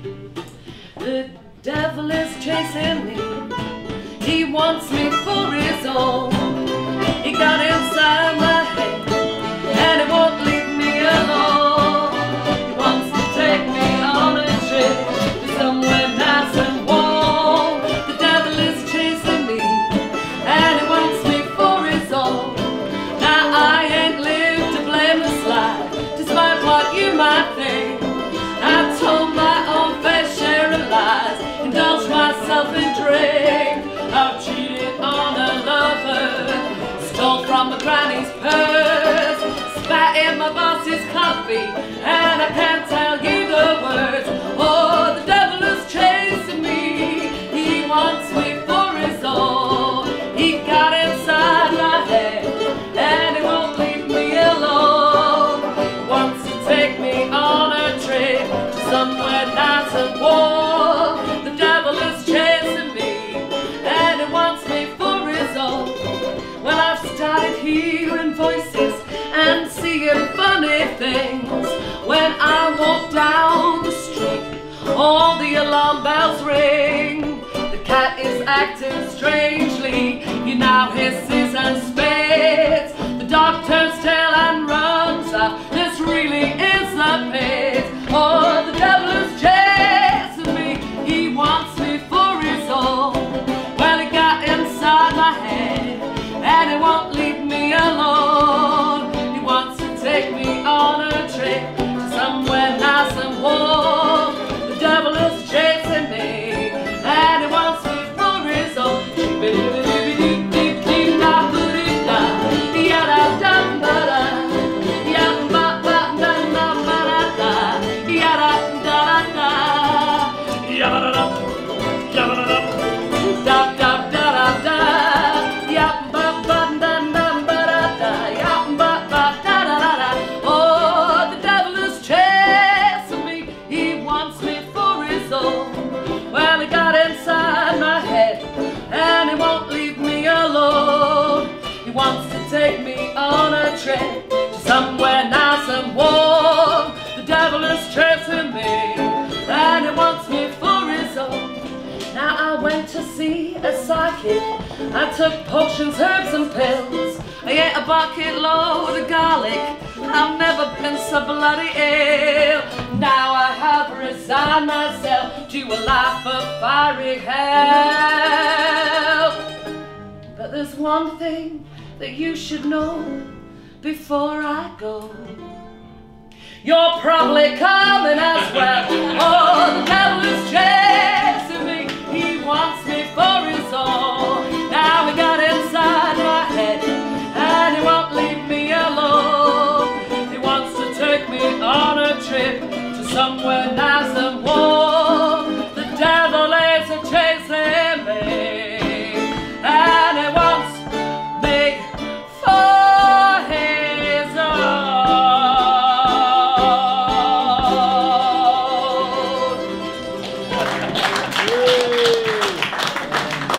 The devil is chasing me. He wants me for his own. He got inside my head and he won't leave me alone. He wants to take me on a trip to somewhere nice and warm. The devil is chasing me and he wants me for his own. Now I ain't lived a blameless life, despite what you might think. I told my own fair share of lies, indulged myself in drink. I've cheated on a lover, stole from my granny's purse, spat in my boss's coffee, and I can't tell you the words. Oh, the devil is chasing me. He wants me for his own. He got inside my head and he won't leave me alone. He wants to take me on a trip to somewhere nice and warm. The devil is chasing me and he wants me for his own. Well, I've started hearing voices and seeing funny things. When I walk down the street, all the alarm bells ring. The cat is acting strangely, he now hisses and spits. The dog turns tail and runs out. This really is a pit. Oh, the devil is chasing me. He wants me for his own. Well, he got inside my head and he won't leave me alone. He wants to take me on a trip to somewhere nice and warm. The devil is chasing me and he wants me for his own. Oh, the devil is chasing me. He wants me for his own. Well, he got inside my head and he won't leave me alone. He wants to take me on a trip to somewhere nice and warm. The devil is chasing me and he wants me for his own. Now I went to see a psychic. I took potions, herbs and pills. I ate a bucket load of garlic. I've never been so bloody ill. Now I have resigned myself to a life of fiery hell. But there's one thing that you should know before I go. You're probably coming as well. Oh, the devil is chasing me. He wants me for his own. Now he got inside my head and he won't leave me alone. He wants to take me on a trip to somewhere nice